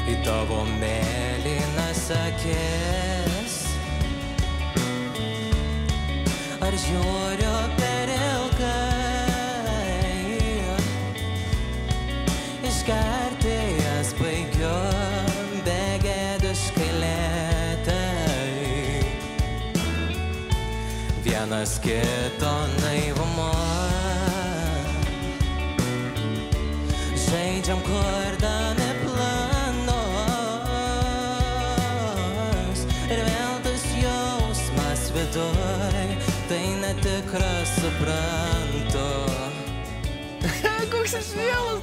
į tavo mėlynas akis. Ar žiūriu per ilgai, išgerti jas baigiu begėdiškai lėtai. Vienas kito naivumo žaidžiam kurdami planus. Ir vėl tas jausmas viduj, tai netikras suprantu. Koks aš mielas.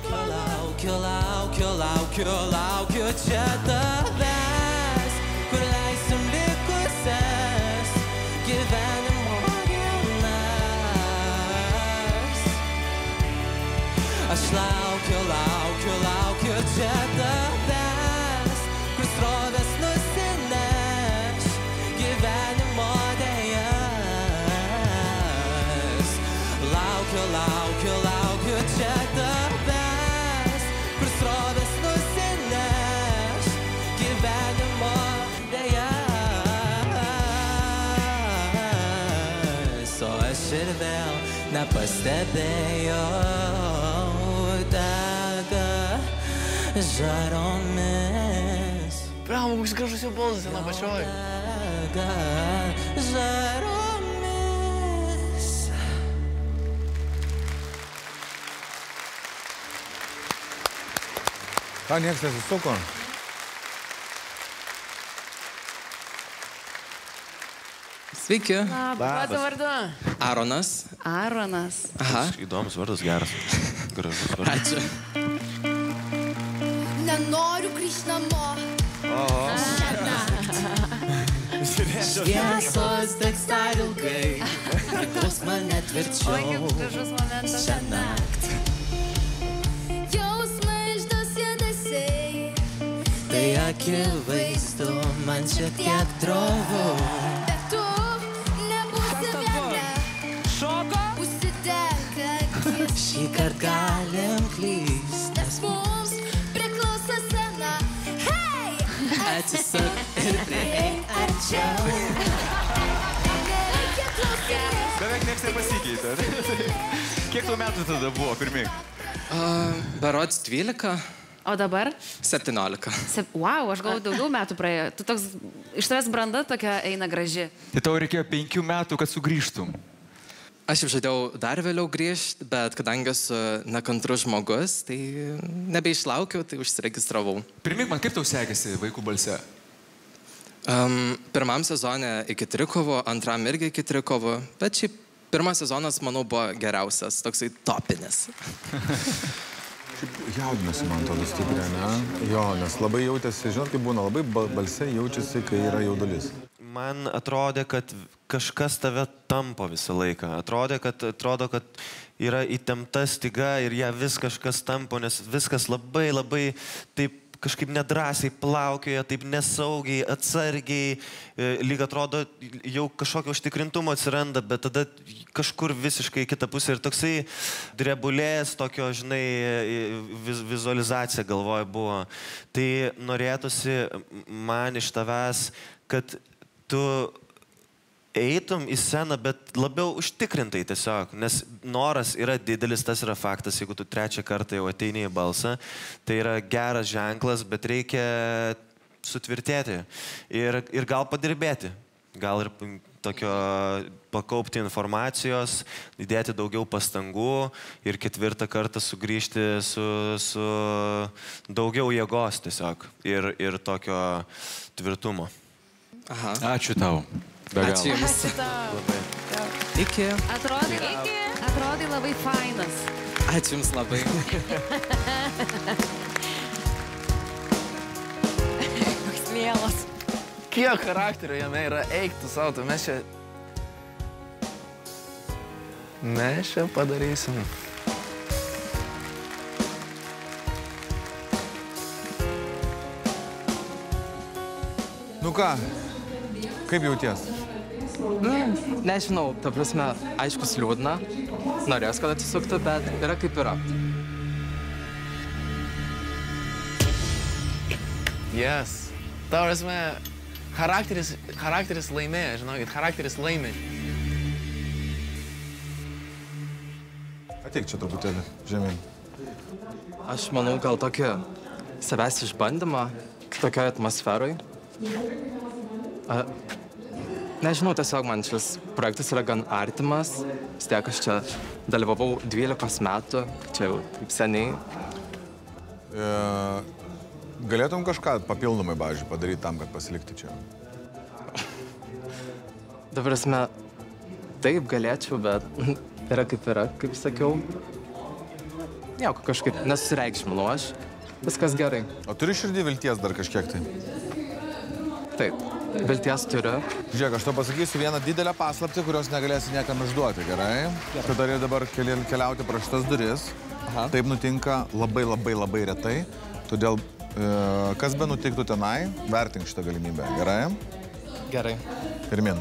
Laukiu čia tavęs, kur leisim likusias gyvenimo dienas. Aš laukiu čia tavęs, kur srovės nusineš gyvenimo dejas. Laukiu čia tavęs, kur srovės nusineš gyvenimo dejas. O aš ir vėl nepastebėjau dega žaromis. Bravo, koks gražus jo balsas ten apačioj. Dega žaromis. Ką nieks nesisuko? Sveiki. Labas. Vardu? Aronas. Aronas. Aha. Įdomus vardas, geras. Gražus vardas. Ačiū. Nenoriu grįžti namo. Šviesos degs dar ilgai, priklaus mane tvirčiau. Oi, kaip gražus momentas. Šią naktį. Jausmai išdas judesiai. Tai akivaizdu, man šiek tiek drovu. Bet tu nebūsi viena. Šoko? Užsidek akis. Šįkart galim klyst, Nes mums priklauso scena. Hei! atsisuk ir prieik arčiau. Nereikia klausytis. Beveik nieks nepasikeitė. Kiek tų metų tada buvo pirmi? Berods 12, O dabar? 17. Wow, aš galvoju, daugiau metų praėjo. Tu toks, iš tavęs branda tokia eina graži. Tai tau reikėjo 5 metų, kad sugrįžtum. Aš jau žadėjau dar vėliau grįžti, bet kadangi esu nekantrus žmogus, tai nebeišlaukiau, tai užsiregistravau. Primink man, kaip tau sekėsi vaikų balse? Pirmam sezone iki trikovo, antram irgi iki trikovo, bet šiaip pirmas sezonas, manau, buvo geriausias, toksai topinis. Jaudinasi, man atrodo, stipriai, ne? Jo, nes labai jautėsi, žinot, kaip būna, labai balse jaučiasi, kai yra jaudulys. Man atrodė, kad kažkas tave tampo visą laiką. Atrodo, kad yra įtempta styga ir ją vis kažkas tampo, nes viskas labai taip kažkaip nedrąsiai plaukioja, taip nesaugiai, atsargiai, lyg atrodo, jau kažkokio užtikrintumo atsiranda, bet tada kažkur visiškai kita pusė ir toksai drebulės, tokio, žinai, vizualizacija galvoje buvo. Tai norėtųsi man iš tavęs, kad tu eitum į sceną, bet labiau užtikrintai tiesiog, nes noras yra didelis, tas yra faktas, jeigu tu 3 kartą jau ateini į balsą, tai yra geras ženklas, bet reikia sutvirtėti ir gal padirbėti, gal ir tokio pakaupti informacijos, įdėti daugiau pastangų ir 4 kartą sugrįžti su daugiau jėgos tiesiog ir tokio tvirtumo. Aha. Ačiū tau. Ačiū Jums. Ačiū tau. Iki. Atrodai labai fainas. Ačiū Jums labai. Koks mielas. Kiek charakterio jame yra, eik tu savo, tu mes čia padarysim. Nu ką, kaip jauties? Nežinau, ta prasme, aiškus liūdna. Norėjos, kad atsisuktų, bet yra kaip yra. Yes. Ta prasme, charakteris laimėjo, žinokit, charakteris laimė. Ateik čia truputėlį, žemyn. Aš manau, gal tokį savęs išbandymą tokioj atmosferoj. Nežinau, tiesiog man šis projektas yra gan artimas. Vis tiek aš čia dalyvavau 12 metų, čia jau taip seniai. Galėtum kažką papildomai, pavyzdžiui, padaryti tam, kad pasilikti čia? Dabar esame, taip galėčiau, bet yra, kaip sakiau. Nieko, kažkaip nesusireikšminau aš. Viskas gerai. O turi širdį vilties dar kažkiek tai? Taip, vilties turiu. Žiūrėk, aš to pasakysiu vieną didelę paslaptį, kurios negalėsi niekam išduoti, gerai? Tu turi dabar keliauti pro šitas duris. Taip nutinka labai retai. Todėl, kas be nutiktų tenai, vertink šitą galimybę, gerai? Gerai. Pirmin.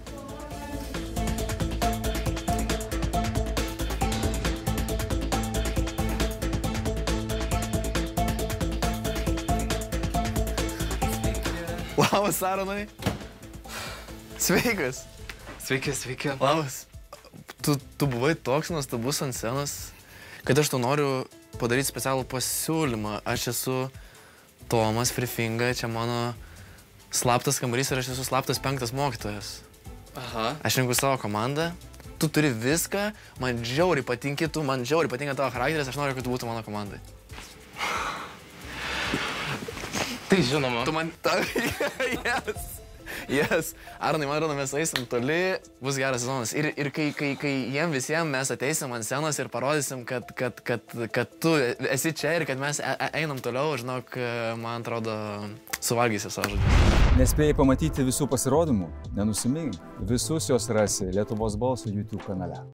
Labas, Aronai. Sveikas. Sveiki. Labas. Tu buvai toks nuostabus ant scenos, kad aš tau noriu padaryti specialų pasiūlymą. Aš esu Tomas Frifinga, čia mano slaptas kambarys ir aš esu slaptas 5 mokytojas. Aha. Aš renku savo komandą. Tu turi viską, man žiauriai patinka tavo charakteris, aš noriu, kad tu būtų mano komandai. Tai žinoma. Tu man... Yes. Arnai, man atrodo, mes eisim toli, bus geras sezonas. Ir kai jiem visiems mes ateisim ant scenos ir parodysim, kad tu esi čia ir kad mes einam toliau, žinok, man atrodo, suvalgysi savo žodžius. Nespėjai pamatyti visų pasirodymų? Nenusimink. Visus jos rasi Lietuvos balso YouTube kanale.